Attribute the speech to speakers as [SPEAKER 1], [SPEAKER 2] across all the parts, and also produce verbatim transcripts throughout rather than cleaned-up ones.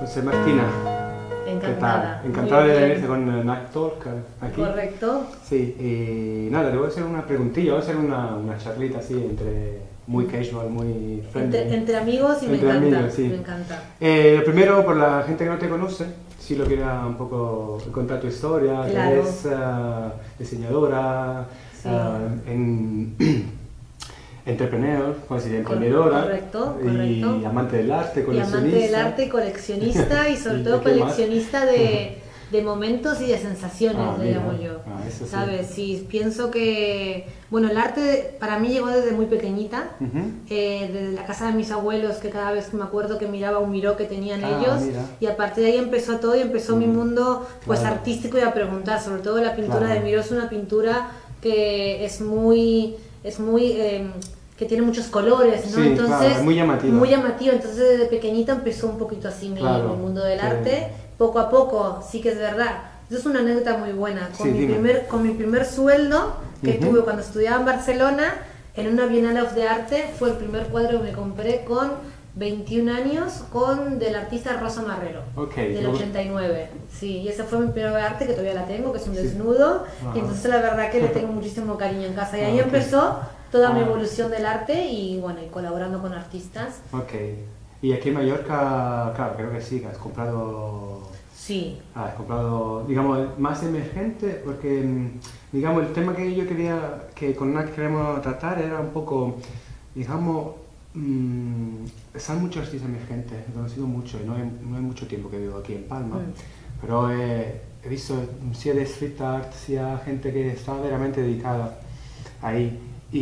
[SPEAKER 1] Entonces, Martina,
[SPEAKER 2] encantada.
[SPEAKER 1] ¿qué tal? Encantada de venirte con Knack Talk aquí.
[SPEAKER 2] Correcto.
[SPEAKER 1] Sí, y nada, te voy a hacer una preguntilla, voy a hacer una, una charlita así entre muy casual, muy friendly.
[SPEAKER 2] Entre, entre amigos y
[SPEAKER 1] Entre
[SPEAKER 2] me encanta.
[SPEAKER 1] amigos, sí.
[SPEAKER 2] Me encanta.
[SPEAKER 1] Eh, lo primero, por la gente que no te conoce, si lo quieras un poco contar tu historia,
[SPEAKER 2] Claro.
[SPEAKER 1] que eres uh, diseñadora,
[SPEAKER 2] Sí.
[SPEAKER 1] uh, en, entrepreneur, como decir, emprendedora,
[SPEAKER 2] correcto,
[SPEAKER 1] y
[SPEAKER 2] correcto.
[SPEAKER 1] amante del arte,
[SPEAKER 2] Y
[SPEAKER 1] coleccionista.
[SPEAKER 2] amante del arte, coleccionista y sobre
[SPEAKER 1] ¿Y
[SPEAKER 2] todo
[SPEAKER 1] qué más?
[SPEAKER 2] coleccionista de, de momentos y de sensaciones,
[SPEAKER 1] Ah,
[SPEAKER 2] le
[SPEAKER 1] mira.
[SPEAKER 2] llamo yo.
[SPEAKER 1] Ah, eso sí.
[SPEAKER 2] ¿Sabes? Sí, pienso que, bueno, el arte para mí llegó desde muy pequeñita,
[SPEAKER 1] Ujú.
[SPEAKER 2] eh, desde la casa de mis abuelos, que cada vez me acuerdo que miraba un miró que tenían
[SPEAKER 1] Ah,
[SPEAKER 2] ellos,
[SPEAKER 1] mira.
[SPEAKER 2] y a partir de ahí empezó todo y empezó
[SPEAKER 1] Mm,
[SPEAKER 2] mi mundo pues
[SPEAKER 1] claro.
[SPEAKER 2] artístico y a preguntar, sobre todo la pintura
[SPEAKER 1] Claro.
[SPEAKER 2] de Miró es una pintura que es muy, es muy, eh, que tiene muchos colores, ¿no?
[SPEAKER 1] Sí,
[SPEAKER 2] Entonces,
[SPEAKER 1] claro, es muy llamativa.
[SPEAKER 2] muy llamativa, entonces desde pequeñita empezó un poquito así mi,
[SPEAKER 1] Claro,
[SPEAKER 2] mi mundo del
[SPEAKER 1] sí.
[SPEAKER 2] arte, poco a poco, sí que es verdad. Eso es una anécdota muy buena. Con,
[SPEAKER 1] Sí,
[SPEAKER 2] mi,
[SPEAKER 1] dime.
[SPEAKER 2] primer, con mi primer sueldo que
[SPEAKER 1] Ujú.
[SPEAKER 2] tuve cuando estudiaba en Barcelona, en una Bienal of the Arte, fue el primer cuadro que me compré con veintiún años, con del artista Rosa Marrero,
[SPEAKER 1] Ok,
[SPEAKER 2] del
[SPEAKER 1] luego-
[SPEAKER 2] ochenta y nueve. Sí, y esa fue mi primera obra de arte, que todavía la tengo, que es un
[SPEAKER 1] Sí.
[SPEAKER 2] desnudo,
[SPEAKER 1] Ajá.
[SPEAKER 2] y entonces la verdad que le tengo muchísimo cariño en casa. Y ahí
[SPEAKER 1] Ah, ok.
[SPEAKER 2] empezó toda mi
[SPEAKER 1] Ah.
[SPEAKER 2] evolución del arte y bueno, y colaborando con artistas.
[SPEAKER 1] Ok. Y aquí en Mallorca, claro, creo que sí, que has comprado...
[SPEAKER 2] Sí,
[SPEAKER 1] Ah, has comprado, digamos, más emergente, porque, mm, digamos, el tema que yo quería, que con Knack queremos tratar era un poco, digamos, mmm, están muchos artistas emergentes, he conocido mucho, y no hay, no hay mucho tiempo que vivo aquí en Palma,
[SPEAKER 2] Mm.
[SPEAKER 1] pero eh, he visto, sea de street art, sea gente que está veramente dedicada ahí,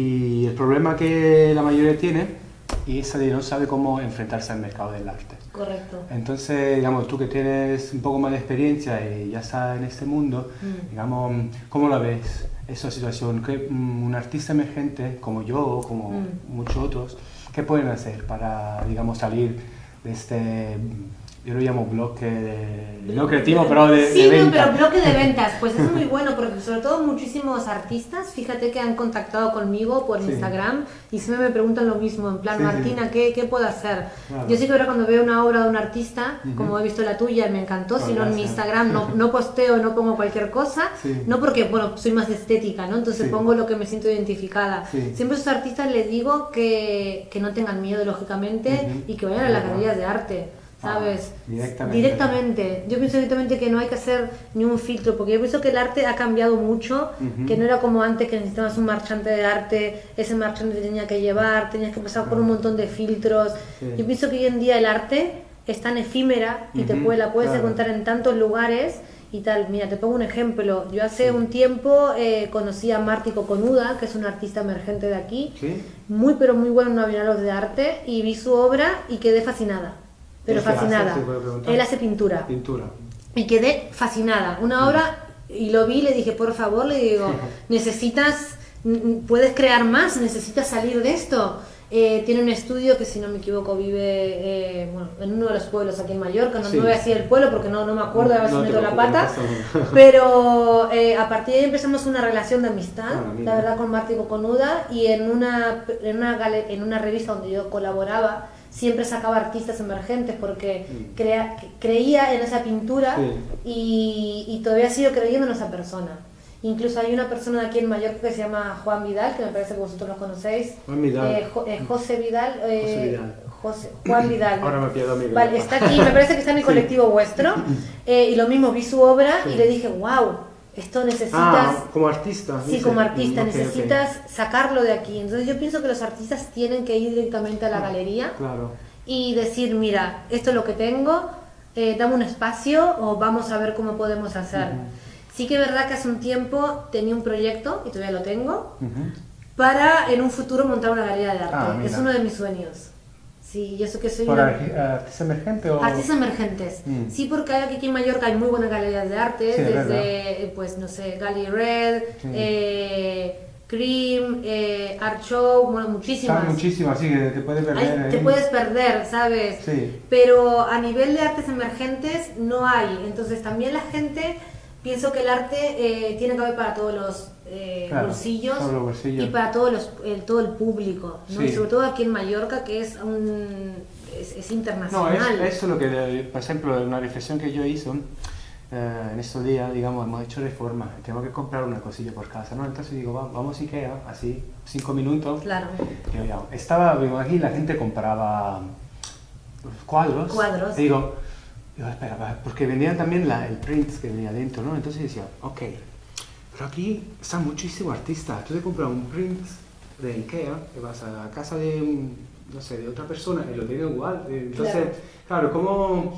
[SPEAKER 1] y el problema que la mayoría tiene es de no sabe cómo enfrentarse al mercado del arte.
[SPEAKER 2] correcto.
[SPEAKER 1] Entonces, digamos, tú que tienes un poco más de experiencia y ya estás en este mundo,
[SPEAKER 2] Mm.
[SPEAKER 1] digamos, ¿cómo la ves esa situación? ¿Qué, mm, un artista emergente como yo, como
[SPEAKER 2] Mm.
[SPEAKER 1] muchos otros, qué pueden hacer para, digamos, salir de este, yo lo llamo bloque de, no creativo, pero de,
[SPEAKER 2] Sí,
[SPEAKER 1] de
[SPEAKER 2] no,
[SPEAKER 1] venta?
[SPEAKER 2] pero bloque de ventas, pues es muy bueno porque sobre todo muchísimos artistas, fíjate que han contactado conmigo por
[SPEAKER 1] Sí.
[SPEAKER 2] Instagram y siempre me preguntan lo mismo, en plan,
[SPEAKER 1] Sí, sí.
[SPEAKER 2] Martina, ¿qué, ¿qué puedo hacer?
[SPEAKER 1] Claro.
[SPEAKER 2] Yo sí que ahora cuando veo una obra de un artista,
[SPEAKER 1] Ujú.
[SPEAKER 2] como he visto la tuya y me encantó,
[SPEAKER 1] Pues
[SPEAKER 2] si no en mi
[SPEAKER 1] gracias.
[SPEAKER 2] Instagram no, no posteo, no pongo cualquier cosa,
[SPEAKER 1] Sí.
[SPEAKER 2] no porque, bueno, soy más estética, ¿no? Entonces
[SPEAKER 1] Sí.
[SPEAKER 2] pongo lo que me siento identificada.
[SPEAKER 1] Sí.
[SPEAKER 2] Siempre a esos artistas les digo que, que no tengan miedo, lógicamente,
[SPEAKER 1] Ujú.
[SPEAKER 2] y que vayan a las
[SPEAKER 1] Ajá.
[SPEAKER 2] galerías de arte.
[SPEAKER 1] Ah,
[SPEAKER 2] ¿Sabes?
[SPEAKER 1] directamente.
[SPEAKER 2] Directamente. Yo pienso directamente que no hay que hacer ni un filtro, porque yo pienso que el arte ha cambiado mucho,
[SPEAKER 1] Ujú.
[SPEAKER 2] que no era como antes que necesitabas un marchante de arte, ese marchante te tenía que llevar, tenías que pasar por un montón de filtros.
[SPEAKER 1] Sí.
[SPEAKER 2] Yo pienso que hoy en día el arte es tan efímera y te
[SPEAKER 1] Ujú,
[SPEAKER 2] puede, la puedes
[SPEAKER 1] claro.
[SPEAKER 2] encontrar en tantos lugares y tal. Mira, te pongo un ejemplo. Yo hace un tiempo eh, conocí a Marti Coconuda, que es un artista emergente de aquí,
[SPEAKER 1] ¿Sí?
[SPEAKER 2] muy pero muy bueno en una Bienal de Arte, y vi su obra y quedé fascinada. Pero
[SPEAKER 1] ¿Qué hace?
[SPEAKER 2] fascinada.
[SPEAKER 1] ¿Se puede preguntar?
[SPEAKER 2] Él hace pintura.
[SPEAKER 1] Pintura.
[SPEAKER 2] Y quedé fascinada. Una obra, y lo vi y le dije, por favor, le digo, necesitas, n- puedes crear más, necesitas salir de esto. Eh, tiene un estudio que, si no me equivoco, vive eh, bueno, en uno de los pueblos aquí en Mallorca. No
[SPEAKER 1] Sí.
[SPEAKER 2] me voy a decir el pueblo porque no, no me acuerdo, a ver si
[SPEAKER 1] No te
[SPEAKER 2] meto la
[SPEAKER 1] preocupes,
[SPEAKER 2] pata.
[SPEAKER 1] no pasa nada.
[SPEAKER 2] Pero eh, a partir de ahí empezamos una relación de amistad,
[SPEAKER 1] Ah, mira.
[SPEAKER 2] la verdad, con Marti Coconuda. Y en una, en, una gale- en una revista donde yo colaboraba, siempre sacaba artistas emergentes porque
[SPEAKER 1] Mm.
[SPEAKER 2] crea- creía en esa pintura
[SPEAKER 1] Sí.
[SPEAKER 2] y, y todavía sigo creyendo en esa persona. Incluso hay una persona de aquí en Mallorca que se llama Juan Vidal, que me parece que vosotros lo conocéis.
[SPEAKER 1] Juan Vidal.
[SPEAKER 2] Eh, Jo- eh, José Vidal. eh,
[SPEAKER 1] José Vidal.
[SPEAKER 2] José- Juan Vidal.
[SPEAKER 1] Ahora me pierdo mi
[SPEAKER 2] Vale, está aquí, me parece que está en el colectivo vuestro. Eh, y lo mismo, vi su obra
[SPEAKER 1] Sí.
[SPEAKER 2] y le dije, wow, esto necesitas...
[SPEAKER 1] Ah, como artista.
[SPEAKER 2] Sí,
[SPEAKER 1] dice.
[SPEAKER 2] como artista,
[SPEAKER 1] Mm, ok, ok.
[SPEAKER 2] necesitas sacarlo de aquí. Entonces yo pienso que los artistas tienen que ir directamente a la galería
[SPEAKER 1] Claro.
[SPEAKER 2] y decir, mira, esto es lo que tengo, eh, dame un espacio o vamos a ver cómo podemos hacer.
[SPEAKER 1] Ujú.
[SPEAKER 2] Sí que es verdad que hace un tiempo tenía un proyecto, y todavía lo tengo,
[SPEAKER 1] Ujú.
[SPEAKER 2] para en un futuro montar una galería de arte.
[SPEAKER 1] Ah, mira.
[SPEAKER 2] Es uno de mis sueños. Sí, y eso que soy
[SPEAKER 1] ¿Por
[SPEAKER 2] una...
[SPEAKER 1] arti- artista emergente o...?
[SPEAKER 2] Artistas emergentes.
[SPEAKER 1] Mm.
[SPEAKER 2] Sí, porque hay aquí en Mallorca hay muy buenas galerías de arte,
[SPEAKER 1] Sí, es verdad.
[SPEAKER 2] desde, eh, pues, no sé, Gali Red,
[SPEAKER 1] Sí.
[SPEAKER 2] eh, Cream, eh, Art Show, bueno, muchísimas.
[SPEAKER 1] Están muchísimas, así que te puedes perder.
[SPEAKER 2] Ay, te
[SPEAKER 1] ahí.
[SPEAKER 2] puedes perder, ¿sabes?
[SPEAKER 1] Sí.
[SPEAKER 2] Pero a nivel de artes emergentes no hay. Entonces también la gente pienso que el arte eh, tiene que haber para todos los, eh,
[SPEAKER 1] claro,
[SPEAKER 2] bolsillos,
[SPEAKER 1] todos los bolsillos
[SPEAKER 2] y para todos los, el, todo el público, ¿no?
[SPEAKER 1] Sí.
[SPEAKER 2] Y sobre todo aquí en Mallorca, que es un es, es
[SPEAKER 1] No,
[SPEAKER 2] internacional.
[SPEAKER 1] es, eso es lo que, por ejemplo, una reflexión que yo hice eh, en estos días, digamos, hemos hecho reforma, tengo que comprar una cosilla por casa, ¿no? Entonces digo, va, vamos a Ikea, así, cinco minutos.
[SPEAKER 2] Claro.
[SPEAKER 1] Y yo, estaba, aquí la gente compraba cuadros.
[SPEAKER 2] Cuadros.
[SPEAKER 1] Y digo, digo, espera, va, porque vendían también la, el print que venía dentro, ¿no? Entonces decía, ok, pero aquí está muchísimo artista. Tú te compras un print de Ikea, que vas a la casa de, no sé, de otra persona y lo tiene igual. Entonces, claro, claro como,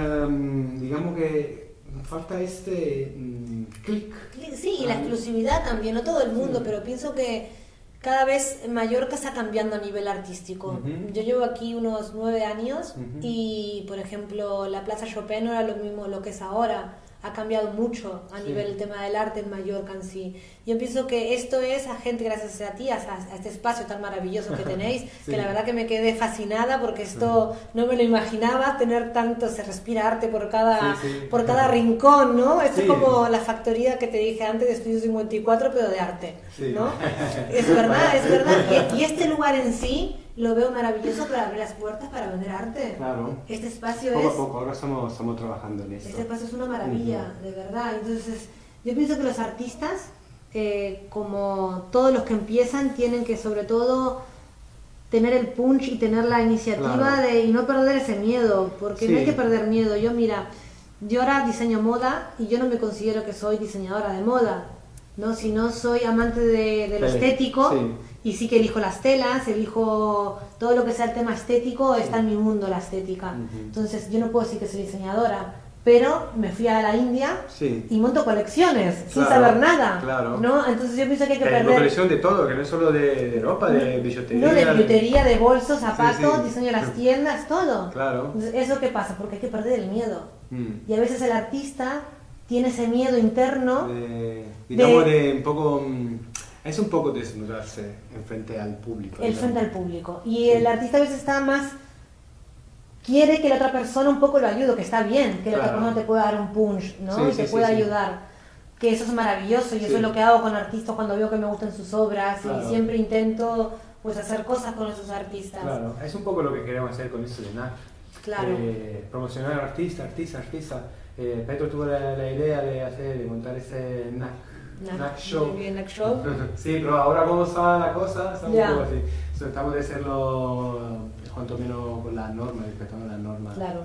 [SPEAKER 1] um, digamos que falta este um, clic.
[SPEAKER 2] Sí, y la exclusividad también, no todo el mundo, sí. Pero pienso que cada vez Mallorca está cambiando a nivel artístico. Uh-huh. Yo llevo aquí unos nueve años uh-huh. y, por ejemplo, la Plaza Chopin no era lo mismo lo que es ahora. Ha cambiado mucho a sí. nivel del tema del arte en Mallorca en sí. Yo pienso que esto es a gente, gracias a ti, a, a este espacio tan maravilloso que tenéis, sí. que la verdad que me quedé fascinada porque esto sí. no me lo imaginaba, tener tanto, se respira arte por cada, sí, sí. por cada rincón, ¿no? Esto sí. es como la factoría que te dije antes de Estudio cincuenta y cuatro, pero de arte, sí. ¿no? Es verdad, es verdad. Y, y este lugar en sí lo veo maravilloso para abrir las puertas para vender arte.
[SPEAKER 1] Claro.
[SPEAKER 2] Este espacio
[SPEAKER 1] poco
[SPEAKER 2] es...
[SPEAKER 1] Poco a poco, ahora estamos, estamos trabajando en esto.
[SPEAKER 2] Este espacio es una maravilla, uh-huh. de verdad. Entonces, yo pienso que los artistas, eh, como todos los que empiezan, tienen que sobre todo tener el punch y tener la iniciativa claro. de, y no perder ese miedo, porque sí. no hay que perder miedo. Yo, mira, yo ahora diseño moda y yo no me considero que soy diseñadora de moda, ¿no? Sino soy amante de, de lo sí. estético. Sí. Y sí que elijo las telas, elijo todo lo que sea el tema estético, está en mi mundo la estética. Uh-huh. Entonces yo no puedo decir que soy diseñadora, pero me fui a la India sí. y monto colecciones claro, sin saber nada,
[SPEAKER 1] claro.
[SPEAKER 2] ¿no? Entonces yo pienso que hay que
[SPEAKER 1] Pero
[SPEAKER 2] perder...
[SPEAKER 1] colección de todo, que no es solo de, de ropa, de billutería...
[SPEAKER 2] No, de billutería, de bolsos, zapatos, sí, sí. diseño de las tiendas, todo.
[SPEAKER 1] Claro.
[SPEAKER 2] Entonces, ¿eso qué pasa? Porque hay que perder el miedo.
[SPEAKER 1] Mm.
[SPEAKER 2] Y a veces el artista tiene ese miedo interno...
[SPEAKER 1] De, digamos de, de un poco... Es un poco desnudarse en frente al público.
[SPEAKER 2] El frente al público. Y sí. el artista a veces está más... Quiere que la otra persona un poco lo ayude, que está bien, que la claro. otra persona te pueda dar un punch, ¿no? Sí, y te sí, pueda sí, ayudar. Sí. Que eso es maravilloso y sí. eso es lo que hago con artistas cuando veo que me gustan sus obras claro. y siempre intento pues hacer cosas con esos artistas.
[SPEAKER 1] Claro, es un poco lo que queremos hacer con esto de N A C.
[SPEAKER 2] Claro.
[SPEAKER 1] Eh, promocionar artista, artista, artista. Eh, Pedro tuvo la, la idea de, hacer, de montar ese N A C. N A C Show.
[SPEAKER 2] Muy bien, N A C Show.
[SPEAKER 1] Sí, pero ahora cómo está la cosa, está un
[SPEAKER 2] yeah.
[SPEAKER 1] poco así. Tratamos de hacerlo cuanto menos con las normas, respetando las normas.
[SPEAKER 2] Claro.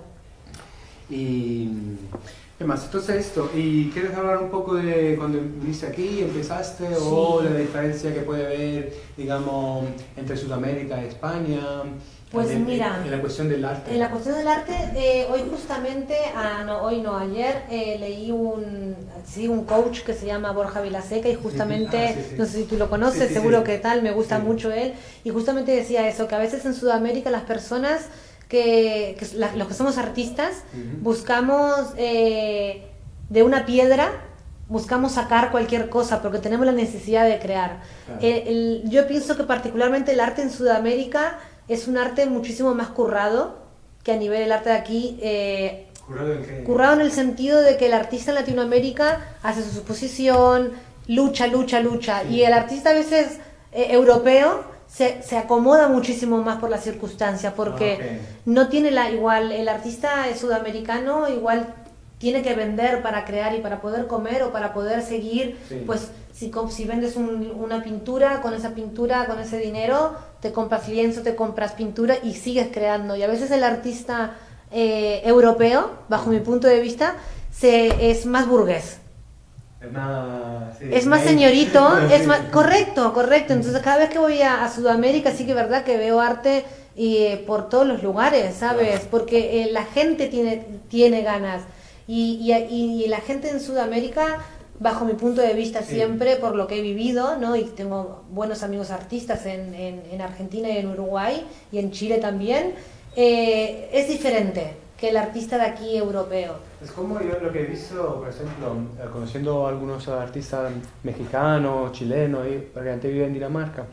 [SPEAKER 1] Y ¿qué más? Entonces esto, ¿y quieres hablar un poco de cuando viniste aquí, empezaste, sí. o de la diferencia que puede haber, digamos, entre Sudamérica y España?
[SPEAKER 2] Pues
[SPEAKER 1] en,
[SPEAKER 2] mira,
[SPEAKER 1] en la cuestión del arte.
[SPEAKER 2] En la cuestión del arte, eh, hoy justamente, ah, no, hoy no, ayer eh, leí un, sí, un coach que se llama Borja Vilaseca y justamente, sí, sí. Ah, sí, sí. no sé si tú lo conoces, sí, sí, seguro sí. que tal, me gusta sí. mucho él, y justamente decía eso, que a veces en Sudamérica las personas, que, que la, los que somos artistas, uh-huh. buscamos eh, de una piedra, buscamos sacar cualquier cosa porque tenemos la necesidad de crear. Claro. El, el, yo pienso que particularmente el arte en Sudamérica es un arte muchísimo más currado que a nivel del arte de aquí. Eh,
[SPEAKER 1] ¿Currado en qué?
[SPEAKER 2] Currado en el sentido de que el artista en Latinoamérica hace su exposición, lucha, lucha, lucha. Sí. Y el artista a veces eh, europeo se, se acomoda muchísimo más por las circunstancias, porque ah, okay. no tiene la igual, el artista sudamericano igual tiene que vender para crear y para poder comer o para poder seguir, sí. pues si, si vendes un, una pintura, con esa pintura, con ese dinero, te compras lienzo, te compras pintura y sigues creando. Y a veces el artista eh, europeo, bajo mi punto de vista, se, es más burgués.
[SPEAKER 1] Es más, sí,
[SPEAKER 2] es más señorito, es más, correcto, correcto. Entonces cada vez que voy a, a Sudamérica sí que es verdad que veo arte y, eh, por todos los lugares, ¿sabes? Porque eh, la gente tiene, tiene ganas. Y, y, y la gente en Sudamérica, bajo mi punto de vista siempre, sí. por lo que he vivido, ¿no? Y tengo buenos amigos artistas en, en, en Argentina y en Uruguay y en Chile también, eh, es diferente que el artista de aquí europeo.
[SPEAKER 1] Es como yo lo que he visto, por ejemplo, conociendo a algunos artistas mexicanos, chilenos, porque antes vivía en Dinamarca,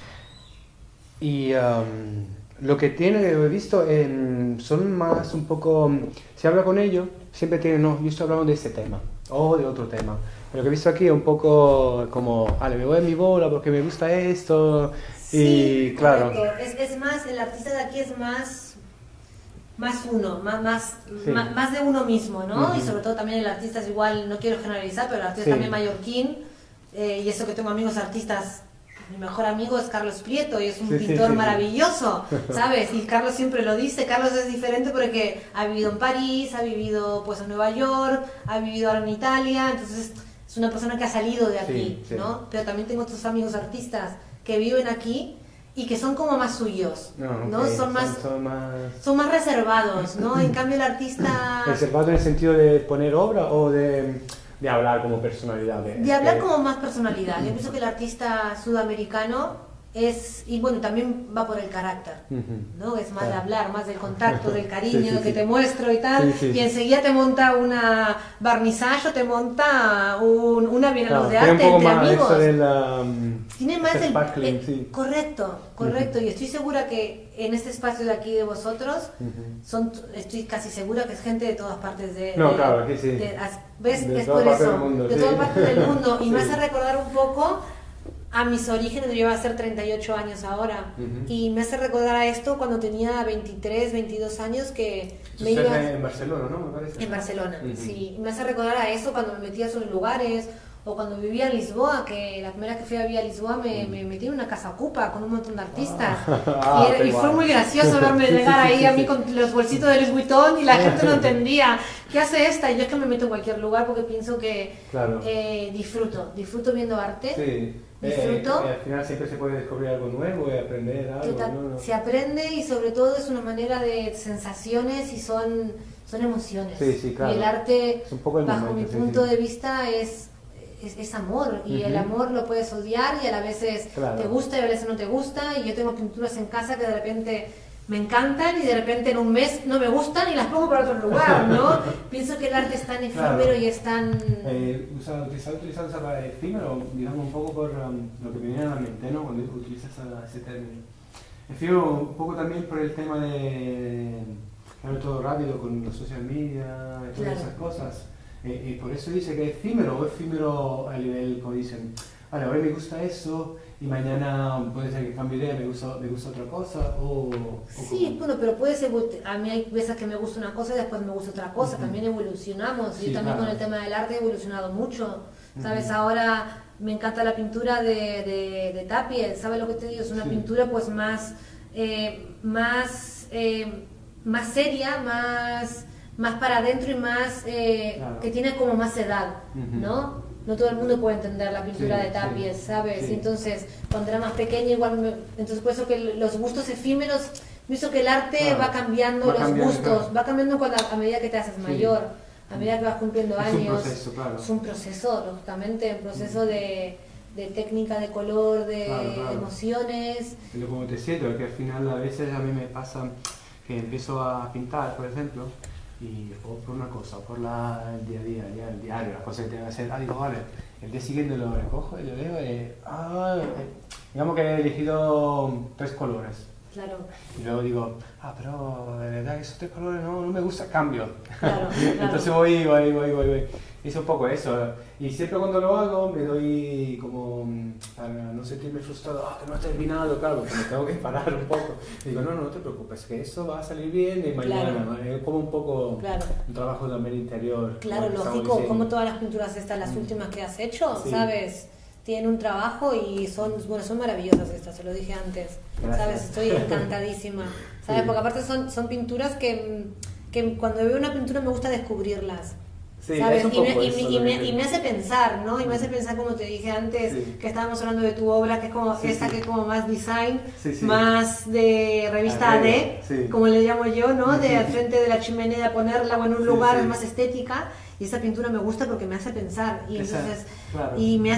[SPEAKER 1] y um, lo que tiene, he visto, eh, son más un poco, si habla con ellos, siempre tienen, no, yo estoy hablando de este tema. o de otro tema. Pero lo que he visto aquí es un poco como, vale, me voy a mi bola porque me gusta esto,
[SPEAKER 2] Sí,
[SPEAKER 1] y claro.
[SPEAKER 2] Es, es más, el artista de aquí es más, más uno, más, más,
[SPEAKER 1] Sí.
[SPEAKER 2] más, más de uno mismo, ¿no?
[SPEAKER 1] Uh-huh.
[SPEAKER 2] Y sobre todo también el artista es igual, no quiero generalizar, pero el artista
[SPEAKER 1] Sí.
[SPEAKER 2] también mallorquín, eh, y eso que tengo amigos artistas, mi mejor amigo es Carlos Prieto y es un
[SPEAKER 1] Sí, sí,
[SPEAKER 2] pintor
[SPEAKER 1] sí, sí.
[SPEAKER 2] maravilloso, ¿sabes? Y Carlos siempre lo dice, Carlos es diferente porque ha vivido en París, ha vivido pues en Nueva York, ha vivido ahora en Italia, entonces es una persona que ha salido de aquí,
[SPEAKER 1] Sí, sí.
[SPEAKER 2] ¿no? Pero también tengo otros amigos artistas que viven aquí y que son como más suyos,
[SPEAKER 1] No,
[SPEAKER 2] ¿no?
[SPEAKER 1] ok,
[SPEAKER 2] Son más
[SPEAKER 1] son más
[SPEAKER 2] son más reservados, ¿no? En cambio el artista
[SPEAKER 1] reservado en el sentido de poner obra o de, de hablar como personalidad. De,
[SPEAKER 2] de hablar
[SPEAKER 1] de-
[SPEAKER 2] como más personalidad. Yo pienso que el artista sudamericano es, y bueno, también va por el carácter,
[SPEAKER 1] Ujú.
[SPEAKER 2] ¿no? Es más de
[SPEAKER 1] Claro.
[SPEAKER 2] hablar, más del contacto, del cariño,
[SPEAKER 1] Sí, sí,
[SPEAKER 2] que
[SPEAKER 1] sí.
[SPEAKER 2] te muestro y tal,
[SPEAKER 1] Sí, sí,
[SPEAKER 2] y
[SPEAKER 1] sí.
[SPEAKER 2] enseguida te monta una barnizaje o te monta un, una bienal
[SPEAKER 1] Claro,
[SPEAKER 2] de
[SPEAKER 1] tiene
[SPEAKER 2] arte
[SPEAKER 1] un poco
[SPEAKER 2] entre
[SPEAKER 1] más
[SPEAKER 2] amigos.
[SPEAKER 1] eso de la, um,
[SPEAKER 2] Tiene más
[SPEAKER 1] ese
[SPEAKER 2] el,
[SPEAKER 1] sparkling,
[SPEAKER 2] el-
[SPEAKER 1] sí.
[SPEAKER 2] correcto, correcto, y estoy segura que en este espacio de aquí de vosotros
[SPEAKER 1] Ujú.
[SPEAKER 2] son, estoy casi segura que es gente de todas partes de,
[SPEAKER 1] No,
[SPEAKER 2] de-
[SPEAKER 1] claro, aquí sí.
[SPEAKER 2] de- as- ves,
[SPEAKER 1] De
[SPEAKER 2] es
[SPEAKER 1] todas
[SPEAKER 2] por
[SPEAKER 1] partes
[SPEAKER 2] eso,
[SPEAKER 1] del mundo,
[SPEAKER 2] de
[SPEAKER 1] sí.
[SPEAKER 2] todas partes del mundo, y
[SPEAKER 1] Sí.
[SPEAKER 2] me hace recordar un poco a mis orígenes. Yo iba a ser treinta y ocho años ahora,
[SPEAKER 1] Ujú.
[SPEAKER 2] y me hace recordar a esto cuando tenía veintitrés, veintidós años, que
[SPEAKER 1] Tú
[SPEAKER 2] me
[SPEAKER 1] estás
[SPEAKER 2] iba
[SPEAKER 1] en Barcelona, ¿no? Me parece.
[SPEAKER 2] en Barcelona,
[SPEAKER 1] Ujú.
[SPEAKER 2] sí, y me hace recordar a eso cuando me metía a esos lugares, o cuando vivía en Lisboa, que la primera vez que fui a vivir a Lisboa me, me metí en una casa ocupa con un montón de artistas.
[SPEAKER 1] Ah,
[SPEAKER 2] y era-
[SPEAKER 1] qué
[SPEAKER 2] y fue
[SPEAKER 1] guay.
[SPEAKER 2] muy gracioso verme
[SPEAKER 1] Sí, sí,
[SPEAKER 2] llegar
[SPEAKER 1] sí,
[SPEAKER 2] ahí
[SPEAKER 1] sí,
[SPEAKER 2] a mí
[SPEAKER 1] sí.
[SPEAKER 2] con los bolsitos de Louis Vuitton y la gente no entendía. ¿Qué hace esta? Y yo es que me meto en cualquier lugar porque pienso que
[SPEAKER 1] Claro.
[SPEAKER 2] eh, disfruto, disfruto viendo arte.
[SPEAKER 1] Sí.
[SPEAKER 2] Disfruto.
[SPEAKER 1] Eh, eh, al final siempre se puede descubrir algo nuevo y aprender algo.
[SPEAKER 2] Total,
[SPEAKER 1] ¿no? No.
[SPEAKER 2] se aprende y sobre todo es una manera de sensaciones y son, son emociones.
[SPEAKER 1] Sí, sí, claro.
[SPEAKER 2] Y el arte,
[SPEAKER 1] Es un poco el
[SPEAKER 2] bajo
[SPEAKER 1] momento,
[SPEAKER 2] mi
[SPEAKER 1] sí,
[SPEAKER 2] punto
[SPEAKER 1] sí.
[SPEAKER 2] de vista, es, es, es amor. Y el
[SPEAKER 1] Ujú.
[SPEAKER 2] amor lo puedes odiar y a la veces
[SPEAKER 1] Claro.
[SPEAKER 2] te gusta y a veces no te gusta. Y yo tengo pinturas en casa que de repente me encantan y de repente en un mes no me gustan y las pongo para otro lugar, ¿no? Pienso que el arte es tan efímero
[SPEAKER 1] Claro.
[SPEAKER 2] y es tan...
[SPEAKER 1] Eh, usa- utilizar, utilizar esa palabra efímero, digamos, un poco por um, lo que me viene a la mente, ¿no? Cuando utilizas esa- ese término. Efímero un poco también por el tema de claro, todo rápido con los social media y todas
[SPEAKER 2] Claro.
[SPEAKER 1] esas cosas. Eh, y por eso dice que es efímero, o efímero a nivel, como dicen, vale, hoy me gusta eso y mañana puede ser que cambie de idea, me gusta, me gusta otra cosa, o... o
[SPEAKER 2] Sí,
[SPEAKER 1] como-
[SPEAKER 2] bueno, pero puede ser, a mí hay veces que me gusta una cosa y después me gusta otra cosa,
[SPEAKER 1] Ujú.
[SPEAKER 2] también evolucionamos,
[SPEAKER 1] Sí,
[SPEAKER 2] yo también
[SPEAKER 1] claro.
[SPEAKER 2] con el tema del arte he evolucionado mucho, ¿sabes?
[SPEAKER 1] Ujú.
[SPEAKER 2] Ahora me encanta la pintura de, de, de Tapie, ¿sabes lo que te digo? Es una
[SPEAKER 1] Sí.
[SPEAKER 2] pintura pues más, eh, más, eh, más seria, más, más para adentro y más, eh,
[SPEAKER 1] Claro.
[SPEAKER 2] que tiene como más edad,
[SPEAKER 1] Ujú.
[SPEAKER 2] ¿no? No todo el mundo puede entender la pintura
[SPEAKER 1] Sí,
[SPEAKER 2] de Tapie,
[SPEAKER 1] sí,
[SPEAKER 2] ¿sabes?
[SPEAKER 1] sí.
[SPEAKER 2] Y entonces, cuando era más pequeña, igual me- entonces por eso que los gustos efímeros, pienso que el arte
[SPEAKER 1] Claro.
[SPEAKER 2] va cambiando
[SPEAKER 1] Va
[SPEAKER 2] los
[SPEAKER 1] cambiando,
[SPEAKER 2] gustos,
[SPEAKER 1] claro.
[SPEAKER 2] va cambiando cuando, a medida que te haces mayor, a medida que vas cumpliendo
[SPEAKER 1] Es un
[SPEAKER 2] años.
[SPEAKER 1] proceso, claro.
[SPEAKER 2] Es un proceso, lógicamente, un proceso de, de técnica, de color, de
[SPEAKER 1] Claro, claro.
[SPEAKER 2] emociones.
[SPEAKER 1] Pero como te siento, que al final a veces a mí me pasa que empiezo a pintar, por ejemplo, y o por una cosa, o por la, el día a día, el, día- el diario, las cosas que tengo que hacer, ah, digo, vale, el día siguiente lo recojo y lo leo, y, ah, eh, digamos que he elegido tres colores.
[SPEAKER 2] Claro,
[SPEAKER 1] Y luego digo, ah, pero de verdad que esos tres colores no, no me gusta, cambio.
[SPEAKER 2] claro, claro.
[SPEAKER 1] Entonces voy, voy, voy, voy, voy. Es un poco eso. Y siempre cuando lo hago me doy como, mm, para no sentirme frustrado, ah, que no ha terminado, claro, porque me tengo que parar un poco. Y digo, no, no, no te preocupes, que eso va a salir bien y mañana.
[SPEAKER 2] Claro.
[SPEAKER 1] ¿no? Es como un poco
[SPEAKER 2] Claro.
[SPEAKER 1] un trabajo también interior.
[SPEAKER 2] Claro,
[SPEAKER 1] como estamos
[SPEAKER 2] lógico,
[SPEAKER 1] diciendo.
[SPEAKER 2] como todas las pinturas estas, las últimas que has hecho,
[SPEAKER 1] Sí.
[SPEAKER 2] ¿sabes? Tienen un trabajo y son, bueno, son maravillosas estas, se lo dije antes,
[SPEAKER 1] Gracias.
[SPEAKER 2] ¿sabes? Estoy encantadísima, ¿sabes?
[SPEAKER 1] Sí.
[SPEAKER 2] Porque aparte son, son pinturas que, que cuando veo una pintura me gusta descubrirlas.
[SPEAKER 1] Sí,
[SPEAKER 2] ¿Sabes?
[SPEAKER 1] es un
[SPEAKER 2] Y, me,
[SPEAKER 1] poco
[SPEAKER 2] y,
[SPEAKER 1] eso
[SPEAKER 2] me,
[SPEAKER 1] lo
[SPEAKER 2] y,
[SPEAKER 1] que
[SPEAKER 2] me,
[SPEAKER 1] te-
[SPEAKER 2] y me hace pensar, ¿no? Y me hace pensar, como te dije antes,
[SPEAKER 1] Sí.
[SPEAKER 2] que estábamos hablando de tu obra, que es como
[SPEAKER 1] Sí,
[SPEAKER 2] esta,
[SPEAKER 1] sí.
[SPEAKER 2] que es como más design,
[SPEAKER 1] Sí, sí.
[SPEAKER 2] más de revista
[SPEAKER 1] Arreglo,
[SPEAKER 2] A D,
[SPEAKER 1] sí.
[SPEAKER 2] como le llamo yo, ¿no? De al frente de la chimenea, ponerla o en un
[SPEAKER 1] Sí,
[SPEAKER 2] lugar
[SPEAKER 1] sí.
[SPEAKER 2] más estética. Y esa pintura me gusta porque me hace pensar. Y
[SPEAKER 1] Esa-
[SPEAKER 2] entonces,
[SPEAKER 1] claro.
[SPEAKER 2] y me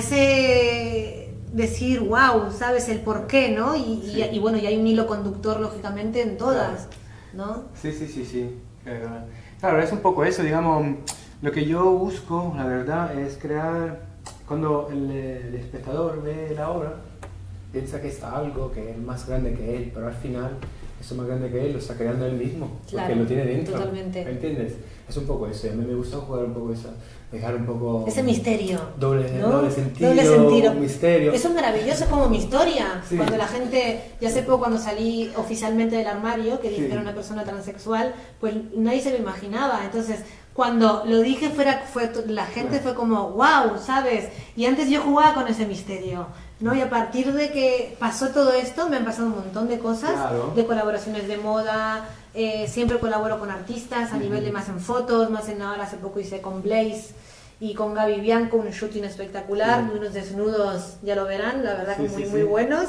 [SPEAKER 2] hace decir, wow, ¿sabes? El por qué, ¿no? Y,
[SPEAKER 1] Sí.
[SPEAKER 2] y, y bueno, y hay un hilo conductor, lógicamente, en todas, ¿no?
[SPEAKER 1] Sí, sí, sí, sí. Claro, claro, es un poco eso, digamos, lo que yo busco, la verdad, es crear, cuando el, el espectador ve la obra, piensa que está algo que es más grande que él, pero al final eso más grande que él, lo está creando él mismo,
[SPEAKER 2] Claro,
[SPEAKER 1] porque lo tiene dentro.
[SPEAKER 2] totalmente.
[SPEAKER 1] ¿Entiendes? Es un poco eso, a mí me gusta jugar un poco eso, dejar un poco...
[SPEAKER 2] Ese misterio.
[SPEAKER 1] Doble,
[SPEAKER 2] ¿no?
[SPEAKER 1] doble sentido,
[SPEAKER 2] Doble sentido.
[SPEAKER 1] misterio.
[SPEAKER 2] Eso es maravilloso, como mi historia.
[SPEAKER 1] Sí.
[SPEAKER 2] Cuando la gente, ya hace poco cuando salí oficialmente del armario, que dije
[SPEAKER 1] Sí.
[SPEAKER 2] que era una persona transexual, pues nadie se lo imaginaba. Entonces, cuando lo dije, fuera, fue, la gente fue como, wow, ¿sabes? Y antes yo jugaba con ese misterio, ¿no? Y a partir de que pasó todo esto, me han pasado un montón de cosas,
[SPEAKER 1] Claro.
[SPEAKER 2] de colaboraciones de moda, eh, siempre colaboro con artistas a
[SPEAKER 1] Ujú.
[SPEAKER 2] nivel de más en fotos, más en ahora hace poco hice con Blaze y con Gaby Bianco un shooting espectacular,
[SPEAKER 1] Sí.
[SPEAKER 2] de unos desnudos, ya lo verán, la verdad
[SPEAKER 1] Sí,
[SPEAKER 2] que
[SPEAKER 1] sí,
[SPEAKER 2] muy,
[SPEAKER 1] sí.
[SPEAKER 2] muy buenos.